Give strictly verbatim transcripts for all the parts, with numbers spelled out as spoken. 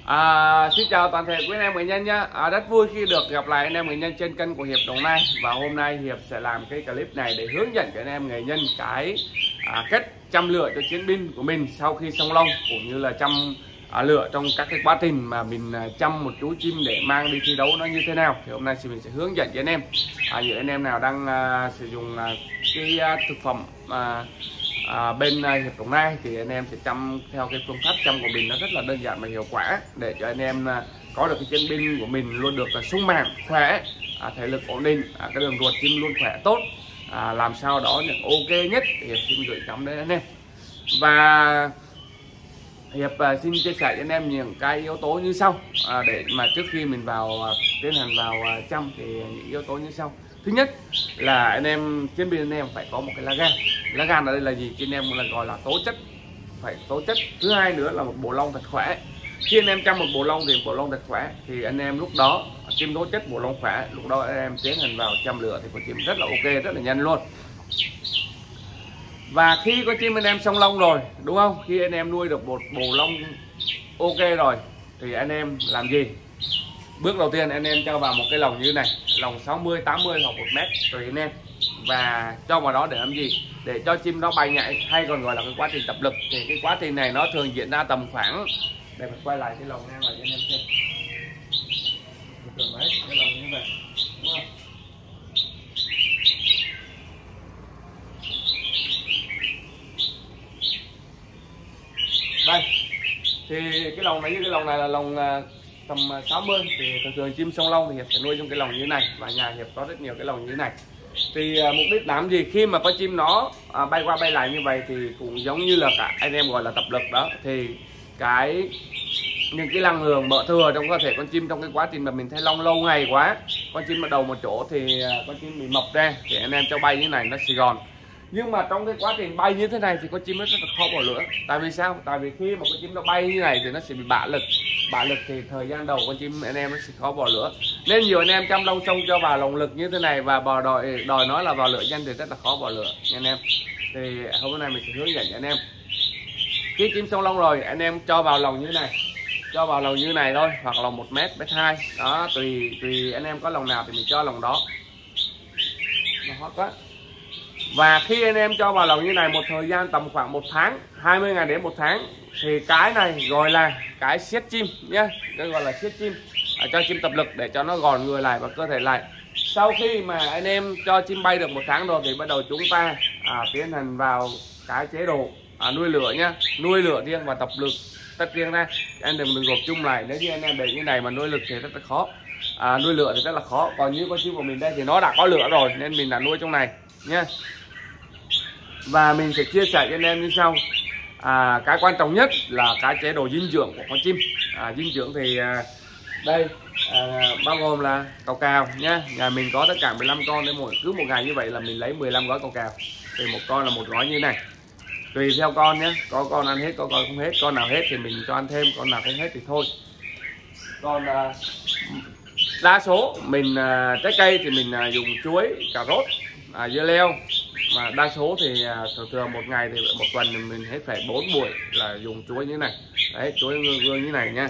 À, xin chào toàn thể quý anh em nghệ nhân nhá. À, rất vui khi được gặp lại anh em nghệ nhân trên kênh của Hiệp Đồng Nai. Và hôm nay Hiệp sẽ làm cái clip này để hướng dẫn cho anh em nghệ nhân cái à, cách chăm lửa cho chiến binh của mình sau khi xong lông, cũng như là chăm à, lửa trong các cái quá trình mà mình à, chăm một chú chim để mang đi thi đấu nó như thế nào. Thì hôm nay thì mình sẽ hướng dẫn cho anh em. À, những anh em nào đang à, sử dụng à, cái à, thực phẩm à, À, bên uh, Hiệp Đồng Nai thì anh em sẽ chăm theo cái phương pháp chăm của mình nó rất là đơn giản và hiệu quả, để cho anh em uh, có được cái chân binh của mình luôn được uh, sung mãn, khỏe, à, thể lực ổn định, à, cái đường ruột chim luôn khỏe tốt, à, làm sao đó được ok nhất. Hiệp xin gửi gắm đến anh em. Và Hiệp uh, xin chia sẻ cho anh em những cái yếu tố như sau, à, để mà trước khi mình vào uh, tiến hành vào uh, chăm thì những yếu tố như sau. Thứ nhất là anh em chiến binh anh em phải có một cái lá gan. Lá gan ở đây là gì? Chị anh em là gọi là tố chất, phải tố chất. Thứ hai nữa là một bộ lông thật khỏe. Khi anh em chăm một bộ lông thì bộ lông thật khỏe thì anh em lúc đó chim tố chất bộ lông khỏe, lúc đó anh em tiến hành vào chăm lửa thì con chim rất là ok, rất là nhanh luôn. Và khi có chim anh em xong lông rồi, đúng không? Khi anh em nuôi được một bộ lông ok rồi thì anh em làm gì? Bước đầu tiên anh em cho vào một cái lồng như thế này, lồng sáu mươi, tám mươi hoặc một mét tùy anh em, và cho vào đó để làm gì? Để cho chim nó bay nhảy, hay còn gọi là cái quá trình tập lực. Thì cái quá trình này nó thường diễn ra tầm khoảng, để mình quay lại cái lồng này lại cho anh em xem. Thường đấy, cái lồng như vậy, đúng không? Đây, thì cái lồng này với cái lồng này là lồng tầm sáu mươi. Thì thường thường chim sông lông thì Hiệp sẽ nuôi trong cái lồng như thế này, và nhà Hiệp có rất nhiều cái lồng như thế này. Thì à, mục đích làm gì? Khi mà con chim nó à, bay qua bay lại như vậy thì cũng giống như là cả anh em gọi là tập lực đó, thì cái những cái năng lượng mỡ thừa trong cơ thể con chim trong cái quá trình mà mình thay lông lâu ngày quá, con chim bắt đầu một chỗ thì à, con chim bị mập ra, thì anh em cho bay như thế này nó xì gòn. Nhưng mà trong cái quá trình bay như thế này thì con chim nó rất là khó bỏ lửa. Tại vì sao? Tại vì khi mà con chim nó bay như này thì nó sẽ bị bả lực. Bả lực thì thời gian đầu con chim anh em nó sẽ khó bỏ lửa. Nên nhiều anh em chăm lông sông cho vào lồng lực như thế này và bò đòi đòi nói là vào lửa nhanh thì rất là khó bỏ lửa nha anh em. Thì hôm nay mình sẽ hướng dẫn cho anh em. Khi chim sông lông rồi anh em cho vào lồng như thế này, cho vào lồng như thế này thôi, hoặc là một mét, mét hai đó, tùy tùy anh em có lồng nào thì mình cho lồng đó. Nó hot quá. Và khi anh em cho vào lồng như này một thời gian tầm khoảng một tháng, hai mươi ngày đến một tháng, thì cái này gọi là cái siết chim nhé, cái gọi là siết chim, à, cho chim tập lực để cho nó gòn người lại và cơ thể lại. Sau khi mà anh em cho chim bay được một tháng rồi thì bắt đầu chúng ta à, tiến hành vào cái chế độ à, nuôi lửa nhá, nuôi lửa riêng và tập lực tách riêng ra. Anh đừng đừng gộp chung lại, nếu như anh em để như này mà nuôi lực thì rất là khó, à, nuôi lửa thì rất là khó. Còn như con chim của mình đây thì nó đã có lửa rồi nên mình đã nuôi trong này nhé. Và mình sẽ chia sẻ cho anh em như sau. À, cái quan trọng nhất là cái chế độ dinh dưỡng của con chim. À, dinh dưỡng thì à, đây à, bao gồm là cào cào nhá. Nhà mình có tất cả mười lăm con, nên mỗi cứ một ngày như vậy là mình lấy mười lăm gói cào cào. Thì một con là một gói như này. Tùy theo con nhé, có con ăn hết, có con không hết. Con nào hết thì mình cho ăn thêm, con nào không hết thì thôi. Còn à, đa số mình à, trái cây thì mình à, dùng chuối, cà rốt, à, dưa leo. Mà đa số thì à, thường thường một ngày thì một tuần thì mình hết phải bốn buổi là dùng chuối như thế này. Đấy, chuối gương gương như này nha.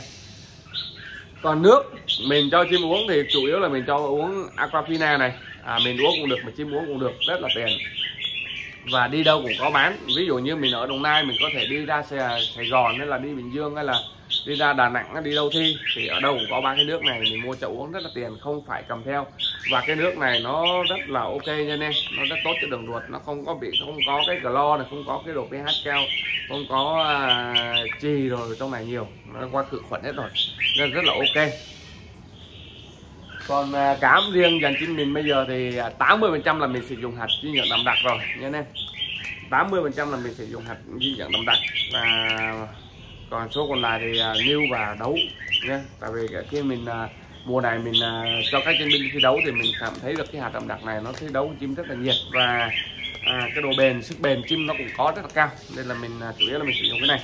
Còn nước mình cho chim uống thì chủ yếu là mình cho uống Aquafina này, à, mình uống cũng được mà chim uống cũng được, rất là tiền. Và đi đâu cũng có bán. Ví dụ như mình ở Đồng Nai mình có thể đi ra Sài Gòn hay là đi Bình Dương hay là đi ra Đà Nẵng đi đâu thi thì ở đâu cũng có ba cái nước này, mình mua chậu uống rất là tiền, không phải cầm theo. Và cái nước này nó rất là ok nha anh em, nó rất tốt cho đường ruột, nó không có bị không có cái clo này, không có cái độ pH cao, không có uh, chì rồi trong này nhiều, nó qua khử khuẩn hết rồi, rất, rất là ok. Còn uh, cám riêng dành chim mình bây giờ thì tám mươi phần trăm là mình sử dụng hạt dinh dưỡng đậm đặc rồi nha anh em. tám mươi phần trăm là mình sử dụng hạt dinh dưỡng đậm đặc, và còn số còn lại thì uh, nưu và đấu nhé. Tại vì khi mình uh, mùa này mình uh, cho các chân binh thi đấu thì mình cảm thấy được cái hạt đậm đặc này nó thi đấu chim rất là nhiệt, và à, cái độ bền, sức bền chim nó cũng có rất là cao, nên là mình uh, chủ yếu là mình sử dụng cái này.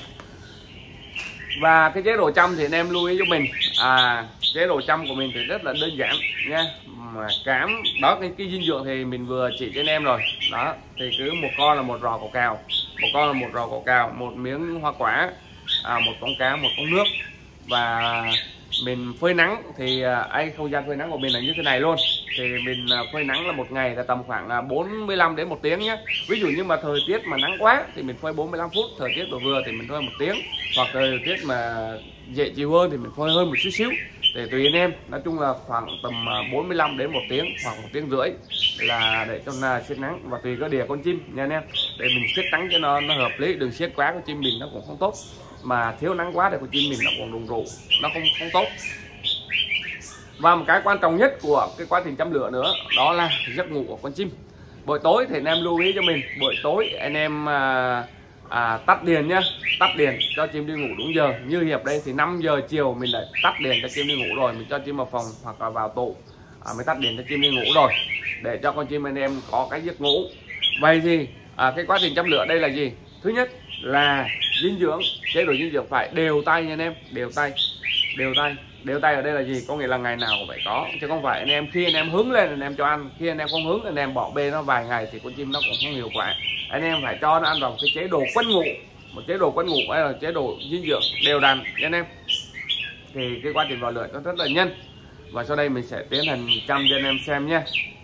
Và cái chế độ chăm thì anh em lưu ý giúp mình, à, chế độ chăm của mình thì rất là đơn giản nha. Mà cám đó, cái, cái dinh dưỡng thì mình vừa chỉ cho anh em rồi đó. Thì cứ một con là một rò cào cào, một con là một rò cào cào, một miếng hoa quả, à, một con cá, một con nước, và mình phơi nắng thì ấy không gian phơi nắng của mình là như thế này luôn. Thì mình phơi nắng là một ngày là tầm khoảng bốn mươi lăm đến một tiếng nhé. Ví dụ như mà thời tiết mà nắng quá thì mình phơi bốn mươi lăm phút, thời tiết vừa vừa thì mình phơi một tiếng, hoặc thời tiết mà dễ chịu hơn thì mình phơi hơn một chút xíu, để tùy anh em. Nói chung là khoảng tầm bốn mươi lăm đến một tiếng hoặc một tiếng rưỡi là để cho là siết nắng, và tùy cơ địa con chim nha anh em, để mình siết nắng cho nó nó hợp lý. Đừng siết quá con chim mình nó cũng không tốt, mà thiếu nắng quá thì con chim mình nó còn rụng rủ, nó không không tốt. Và một cái quan trọng nhất của cái quá trình chăm lửa nữa đó là giấc ngủ của con chim. Buổi tối thì anh em lưu ý cho mình, buổi tối anh em à, à, tắt điện nhá, tắt điện cho chim đi ngủ đúng giờ. Như Hiệp đây thì năm giờ chiều mình đã tắt điện cho chim đi ngủ rồi, mình cho chim vào phòng hoặc là vào tủ à, mới tắt điện cho chim đi ngủ rồi, để cho con chim anh em có cái giấc ngủ. Vậy thì à, cái quá trình chăm lửa đây là gì? Thứ nhất là dinh dưỡng, chế độ dinh dưỡng phải đều tay nha anh em, đều tay, đều tay. Đều tay ở đây là gì? Có nghĩa là ngày nào cũng phải có, chứ không phải anh em khi anh em hứng lên anh em cho ăn, khi anh em không hứng anh em bỏ bê nó vài ngày thì con chim nó cũng không hiệu quả. Anh em phải cho nó ăn vào cái chế độ quấn ngủ, một chế độ quấn ngủ hay là chế độ dinh dưỡng đều đặn nha anh em. Thì cái quá trình vào lửa nó rất là nhanh, và sau đây mình sẽ tiến hành chăm cho anh em xem nhé.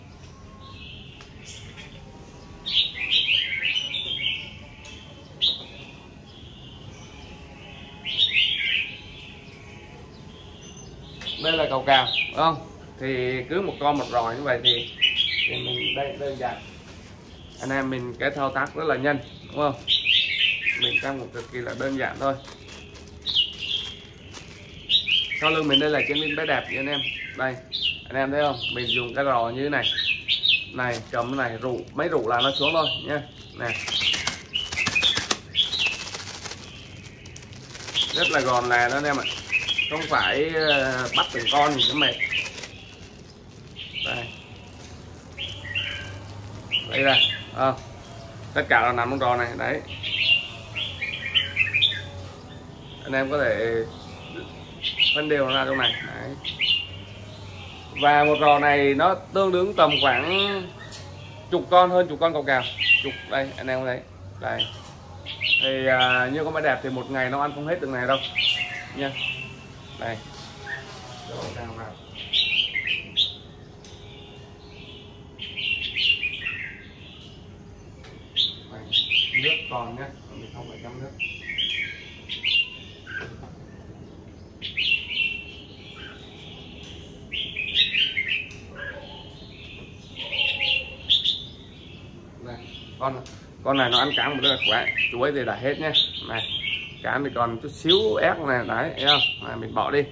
Đây là cầu cào, đúng không? Thì cứ một con một rọi như vậy thì, thì mình đây đơn giản anh em, mình cái thao tác rất là nhanh, đúng không? Mình căng một cực kỳ là đơn giản thôi. Sau lưng mình đây là chiến binh bé đẹp nha anh em. Đây anh em thấy không, mình dùng cái rò như thế này này, cầm cái này rụ mấy rụ là nó xuống thôi nha. Nè, rất là gòn lè đó anh em ạ, không phải bắt từng con thì nó mệt. Đây, đây là à, tất cả là nằm trong rò này đấy. Anh em có thể phân đều ra trong này đấy. Và một rò này nó tương đương tầm khoảng chục con, hơn chục con cầu cào, chục đây anh em có thấy đây. Thì à, như con bé đẹp thì một ngày nó ăn không hết từng này đâu nha. Đây, nước còn nhé, mình không phải chấm nước. Đây, con con này nó ăn cám rất là khỏe, chuối thì đã hết nhé. Này, cám thì còn chút xíu ép này đấy, thấy không? Này, mình bỏ đi.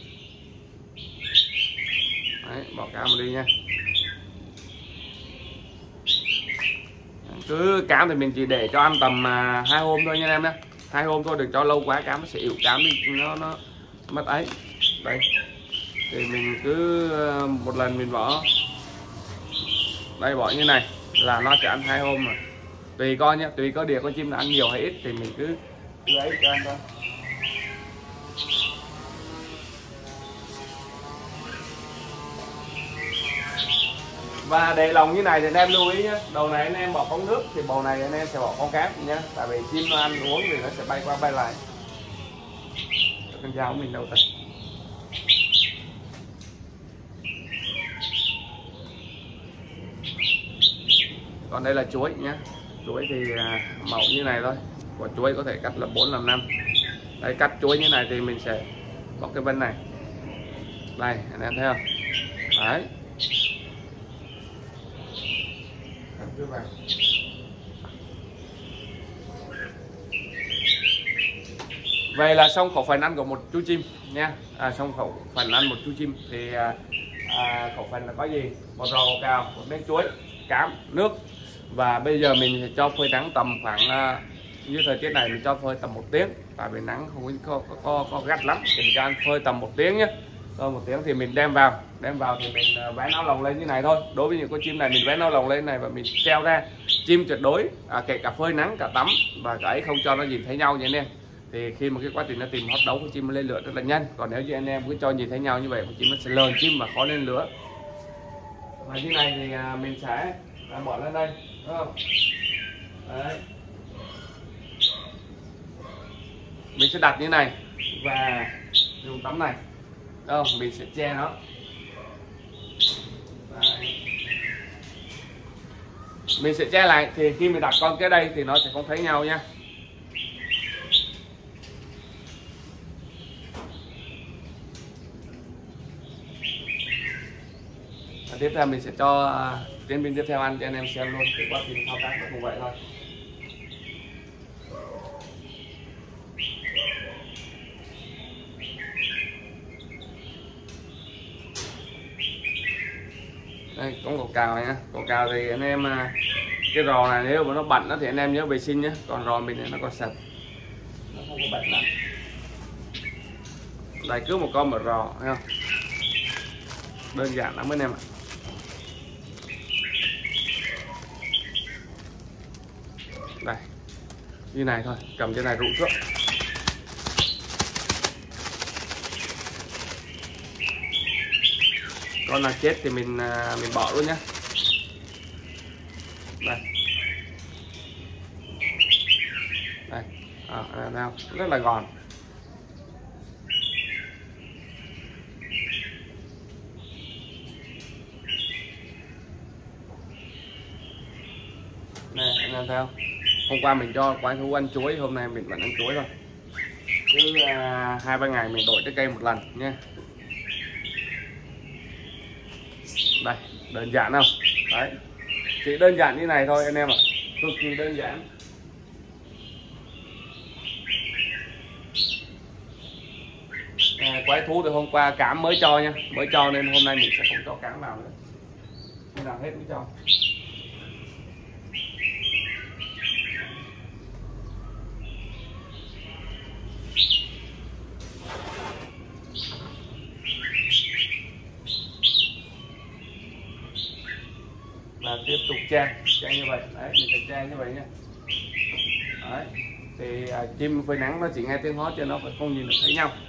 Đấy, bỏ cám đi nha. Cứ cám thì mình chỉ để cho ăn tầm à, hai hôm thôi nha em nhé, hai hôm thôi, đừng cho lâu quá cám nó sẽ ỉu, cám đi nó nó mất ấy. Đây thì mình cứ một lần mình bỏ đây, bỏ như này là nó sẽ ăn hai hôm mà. Tùy con nhé, tùy có đĩa con chim là ăn nhiều hay ít thì mình cứ lấy cho ăn thôi. Và để lòng như này thì anh em lưu ý nhé, đầu này anh em bỏ con nước thì bầu này anh em sẽ bỏ con cám nhé, tại vì chim nó ăn uống thì nó sẽ bay qua bay lại. Con dao của mình đâu ta? Còn đây là chuối nhé, chuối thì màu như này thôi, quả chuối có thể cắt là bốn làm năm. Đây, cắt chuối như này thì mình sẽ bóc cái bên này đây, anh em thấy không? Đấy, vậy là xong khẩu phần ăn của một chú chim nha. À, xong khẩu phần ăn một chú chim thì à, à, khẩu phần là có gì? Một rau cào, một miếng chuối, cám, nước. Và bây giờ mình sẽ cho phơi nắng tầm khoảng à, như thời tiết này mình cho phơi tầm một tiếng, tại vì nắng không có có, có, có gắt lắm thì mình cho ăn phơi tầm một tiếng nhé. Rồi một tiếng thì mình đem vào, đem vào thì mình vén áo lồng lên như này thôi. Đối với những con chim này mình vén áo lồng lên này và mình treo ra. Chim tuyệt đối à, kể cả phơi nắng, cả tắm và cả ấy không cho nó nhìn thấy nhau nha anh em. Thì khi mà cái quá trình nó tìm hót đấu của chim lên lửa rất là nhanh. Còn nếu như anh em cứ cho nhìn thấy nhau như vậy con chim nó sẽ lờn chim và khó lên lửa. Và như này thì à, mình sẽ à, bỏ lên đây, đúng không? Đấy, mình sẽ đặt như này và dùng tấm này đâu mình sẽ che nó. Đấy. Mình sẽ che lại thì khi mình đặt con cái đây thì nó sẽ không thấy nhau nha. Và tiếp theo mình sẽ cho trên pin tiếp theo ăn cho anh em xem luôn cái quá trình thao tác nó cũng vậy thôi. Đây có một cào này nhá, cổ cào thì anh em cái rò này nếu mà nó bẩn nó thì anh em nhớ vệ sinh nhé, còn rò mình này nó còn sạch, nó không có bẩn lắm. Đây cứ một con một rò thấy không, đơn giản lắm anh em ạ. Đây như này thôi, cầm cái này rụ trước. Con nào chết thì mình mình bỏ luôn nhé. Đây đây à, nào rất là gòn. Này anh em thấy không, hôm qua mình cho quái thú ăn chuối, hôm nay mình vẫn ăn chuối thôi, cứ uh, hai ba ngày mình đổi trái cây một lần nha. Đây đơn giản không, đấy chỉ đơn giản như này thôi anh em ạ, cực kỳ đơn giản. À, quái thú từ hôm qua cám mới cho nha, mới cho nên hôm nay mình sẽ không cho cám vào nữa, khi nào hết mới cho. Và tiếp tục che che như vậy, đấy mình sẽ che như vậy nha. Đấy thì à, chim phơi nắng nó chỉ nghe tiếng hót cho nó phải không nhìn được thấy nhau.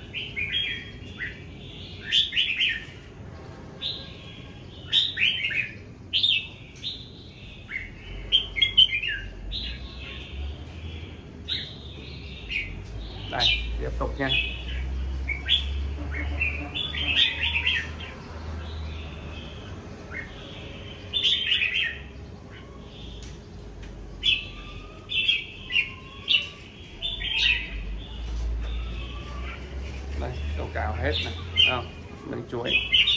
Đây tiếp tục nha. Đây câu cào hết này, không mình chuối.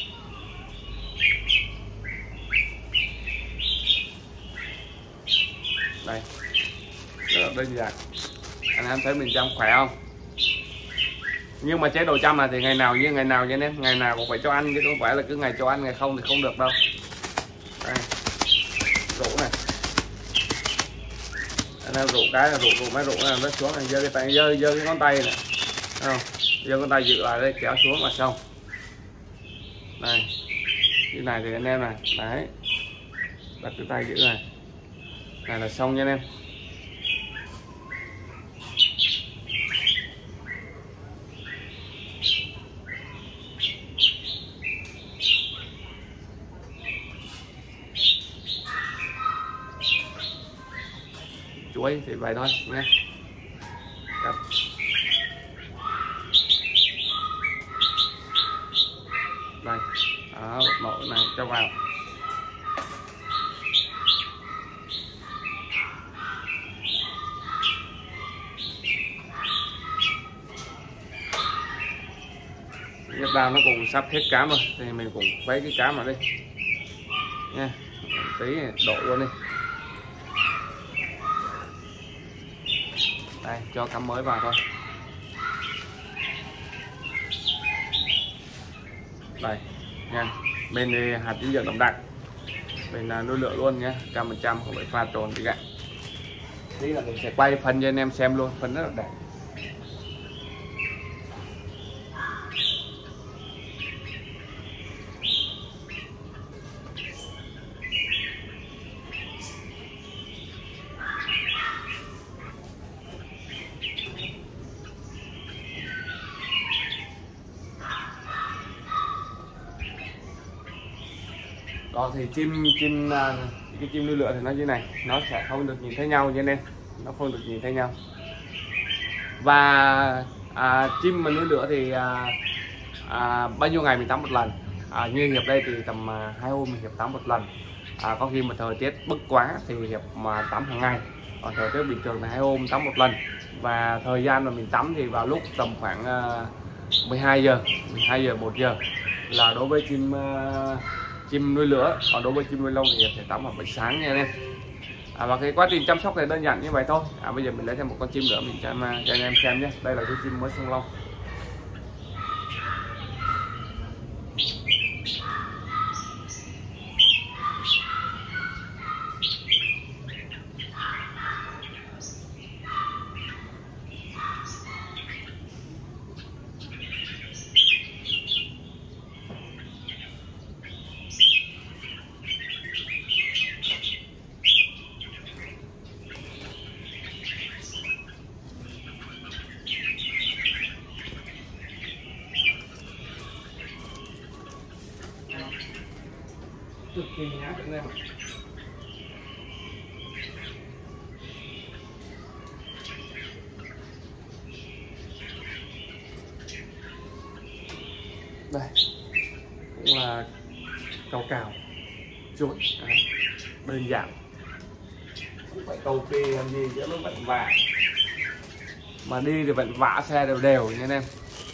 Đây rất là đơn giản, anh em thấy mình chăm khỏe không? Nhưng mà chế độ chăm này thì ngày nào như ngày nào nha anh em, ngày nào cũng phải cho ăn chứ không phải là cứ ngày cho ăn ngày không thì không được đâu. Đây rủ này, anh em rủ cái là rủ rủ mấy rủ này nó xuống này, giơ cái tay, giơ giơ cái ngón tay này, thấy không? Giơ ngón tay giữ lại đây, kéo xuống là xong. Đây như này thì anh em này, đấy đặt cái tay giữ này, này là xong nha anh em. Chuối thì vậy thôi nhé. Cắt. Đây đó, mẫu này cho vào. Nhất đao nó cũng sắp hết cám rồi thì mình cũng lấy cái cám vào đi nha, tí đổ luôn đi. Đây cho cắm mới vào thôi. Đây nha, bên này hạt dinh dưỡng đậm đặc, mình là nuôi lửa luôn nhé, trăm phần trăm không phải pha trộn gì cả. Tí là mình sẽ quay phân cho anh em xem luôn, phân rất là đẹp. Đó thì chim chim cái chim nuôi lửa thì nó như này, nó sẽ không được nhìn thấy nhau như nên nó không được nhìn thấy nhau. Và à, chim mà nuôi lửa thì à, à, bao nhiêu ngày mình tắm một lần. À, như Hiệp đây thì tầm à, hai hôm mình Hiệp tắm một lần. À, có khi mà thời tiết bức quá thì Hiệp mà tắm hàng ngày, còn thời tiết bình thường là hai hôm tắm một lần. Và thời gian mà mình tắm thì vào lúc tầm khoảng uh, mười hai giờ, mười hai giờ một giờ là đối với chim uh, chim nuôi lửa. Còn đối với chim nuôi lông thì Hiệp sẽ tắm vào buổi sáng nha anh em. À, và cái quá trình chăm sóc thì đơn giản như vậy thôi. À, bây giờ mình lấy thêm một con chim nữa mình cho, cho anh em xem nhé. Đây là cái chim mới sông lông. Cực kỳ nhá các em. Đây cũng là cào cào chuối, à, đơn giản, không phải cầu kỳ làm gì chứ nó vẫn vả, mà đi thì vẫn vả xe đều đều nha anh em.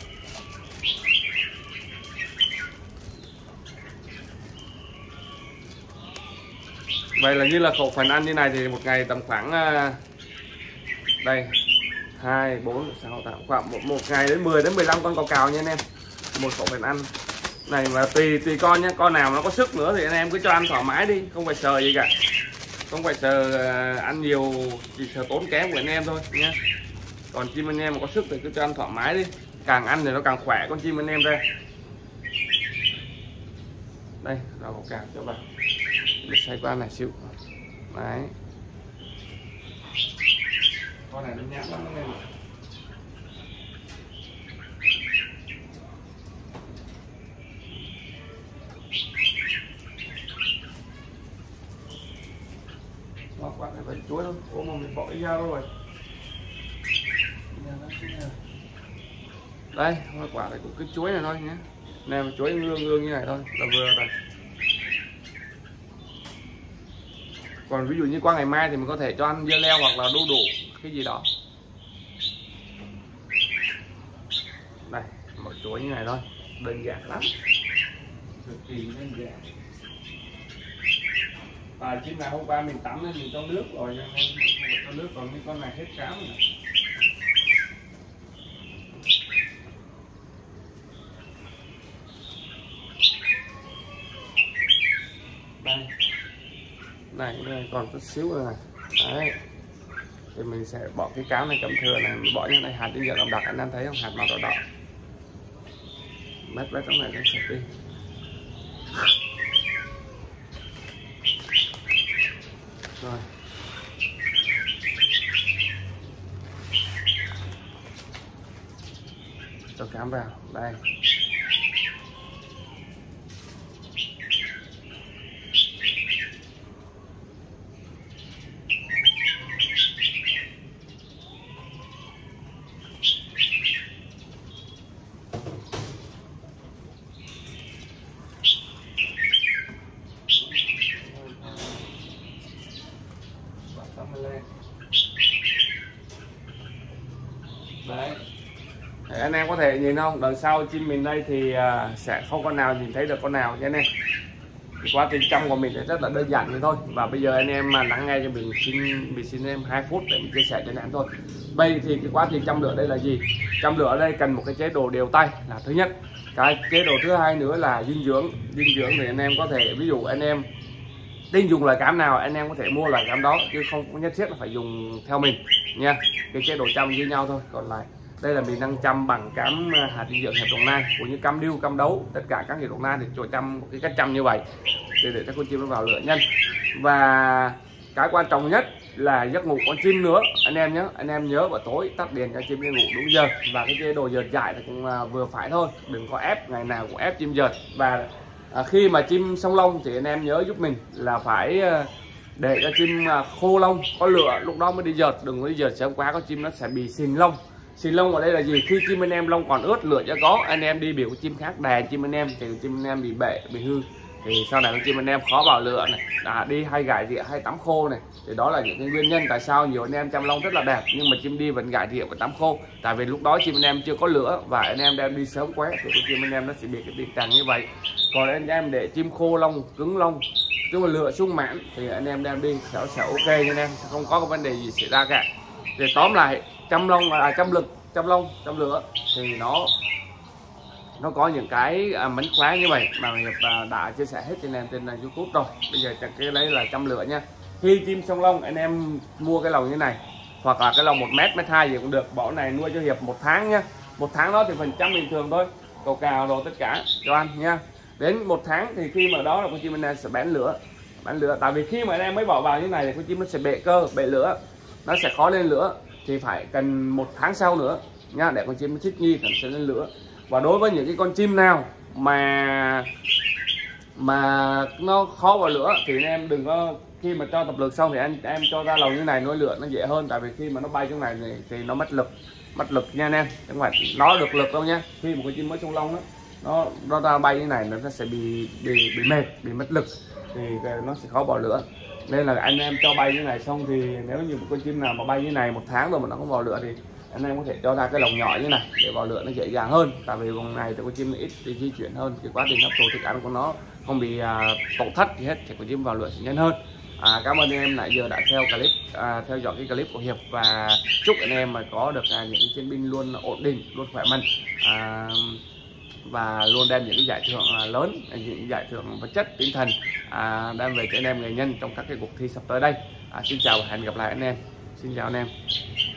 Vậy là như là khẩu phần ăn như này thì một ngày tầm khoảng đây hai bốn sáu tám khoảng một, một ngày đến mười đến mười lăm con cào cào nha anh em, một khẩu phần ăn này. Mà tùy tùy con nhé, con nào nó có sức nữa thì anh em cứ cho ăn thoải mái đi, không phải sờ gì cả, không phải sờ ăn nhiều, chỉ sờ tốn kém của anh em thôi nhé. Còn chim anh em mà có sức thì cứ cho ăn thoải mái đi, càng ăn thì nó càng khỏe con chim anh em ra. Đây là cào cào cho bạn xoay qua này xíu đấy, con này nó nhát lắm anh em. Nó quả này vẫn chuối thôi, ôm mà mình bỏ ra rồi. Đây hoa quả này cũng cái chuối này thôi nhé, này mà chuối ngương ngương như này thôi là vừa rồi. Còn ví dụ như qua ngày mai thì mình có thể cho ăn dưa leo hoặc là đu đủ cái gì đó. Đây một chuối như này thôi, đơn giản lắm, cực kỳ đơn giản. Và chim này hôm qua mình tắm nên mình cho nước rồi nha anh em, cho nước, còn những con này hết cám rồi. Đây này, này còn chút xíu nữa này. Đấy thì mình sẽ bỏ cái cám này cầm thừa này, mình bỏ như này, hạt bây giờ làm đặc anh em thấy không, hạt màu đỏ đỏ mét mét trong này nó sạch đi. Rồi cho cám vào đây. Đấy. Đấy, anh em có thể nhìn không, đằng sau chim mình đây thì uh, sẽ không con nào nhìn thấy được con nào nha anh em. Quá trình chăm của mình thì rất là đơn giản vậy thôi. Và bây giờ anh em mà lắng nghe cho mình xin mình xin em hai phút để mình chia sẻ cho anh em thôi. Bây thì cái quá trình chăm lửa đây là gì? Chăm lửa ở đây cần một cái chế độ đều tay là thứ nhất. Cái chế độ thứ hai nữa là dinh dưỡng. Dinh dưỡng thì anh em có thể, ví dụ anh em tin dùng loại cám nào anh em có thể mua loại cám đó, chứ không nhất thiết là phải dùng theo mình nha. Cái chế độ chăm như nhau thôi. Còn lại đây là mình đang chăm bằng cám hạt dinh dưỡng Hiệp Đồng Nai, cũng như cam điêu, cam đấu, tất cả các Hiệp Đồng Nai thì chỗ chăm cái cách chăm như vậy để để cho con chim nó vào lửa nhanh. Và cái quan trọng nhất là giấc ngủ con chim nữa anh em nhé. Anh em nhớ vào tối tắt đèn cho chim đi ngủ đúng giờ, và cái chế độ dợt dại thì cũng vừa phải thôi, đừng có ép ngày nào cũng ép chim dợt. Và à, khi mà chim sông lông thì anh em nhớ giúp mình là phải để cho chim khô lông có lửa lúc đó mới đi dợt, đừng có đi dợt sớm quá có chim nó sẽ bị xìn lông. Xì lông ở đây là gì? Khi chim anh em lông còn ướt lựa cho có, anh em đi biểu chim khác đè chim anh em thì chim anh em bị bể bị hư, thì sau này con chim anh em khó bảo lựa này, à, đi hay gãi rịa hay tắm khô này, thì đó là những cái nguyên nhân tại sao nhiều anh em chăm lông rất là đẹp nhưng mà chim đi vẫn gãi rịa và tắm khô, tại vì lúc đó chim anh em chưa có lửa và anh em đem đi sớm quá thì con chim anh em nó sẽ bị cái tình trạng như vậy. Còn anh em để chim khô lông cứng lông chứ mà lựa sung mãn thì anh em đem đi sẽ sẽ ok anh em, không có cái vấn đề gì xảy ra cả. Thì tóm lại chăm lông là chăm lực, chăm lông, chăm lửa thì nó nó có những cái à, mánh khóe như vậy mà Hiệp à, đã chia sẻ hết trên em trên YouTube rồi. Bây giờ cái đấy là chăm lửa nha. Khi chim sông lông anh em mua cái lồng như này hoặc là cái lồng một mét mét hai gì cũng được, bỏ này nuôi cho Hiệp một tháng nha. Một tháng đó thì phần trăm bình thường thôi, cầu cào đồ tất cả cho ăn nha. Đến một tháng thì khi mà đó là con chim anh em sẽ bán lửa, bán lửa. Tại vì khi mà anh em mới bỏ vào như này thì con chim nó sẽ bể cơ, bể lửa, nó sẽ khó lên lửa, thì phải cần một tháng sau nữa nha để con chim nó thích nghi thì sẽ lên lửa. Và đối với những cái con chim nào mà mà nó khó vào lửa thì anh em đừng có, khi mà cho tập lược xong thì anh em cho ra lồng như này nuôi lửa nó dễ hơn, tại vì khi mà nó bay xuống này thì, thì nó mất lực, mất lực nha anh em, không phải nó được lực đâu nha. Khi một con chim mới sông lông đó nó nó ra bay như này nó sẽ bị bị bị mệt, bị mất lực thì nó sẽ khó bỏ lửa. Nên là anh em cho bay như này xong thì nếu như một con chim nào mà bay như này một tháng rồi mà nó không vào lửa thì anh em có thể cho ra cái lồng nhỏ như này để vào lửa nó dễ dàng hơn, tại vì vùng này thì con chim ít đi di chuyển hơn, cái quá trình hấp thụ thức ăn của nó không bị à, tổn thất gì hết thì con chim vào lửa sẽ nhanh hơn. À, cảm ơn anh em nãy giờ đã theo clip à, theo dõi cái clip của Hiệp và chúc anh em mà có được à, những chiến binh luôn ổn định, luôn khỏe mạnh à, và luôn đem những cái giải thưởng à, lớn, những giải thưởng vật chất tinh thần à, đem về cho anh em nghệ nhân trong các cái cuộc thi sắp tới đây. À, xin chào và hẹn gặp lại anh em. Xin chào anh em.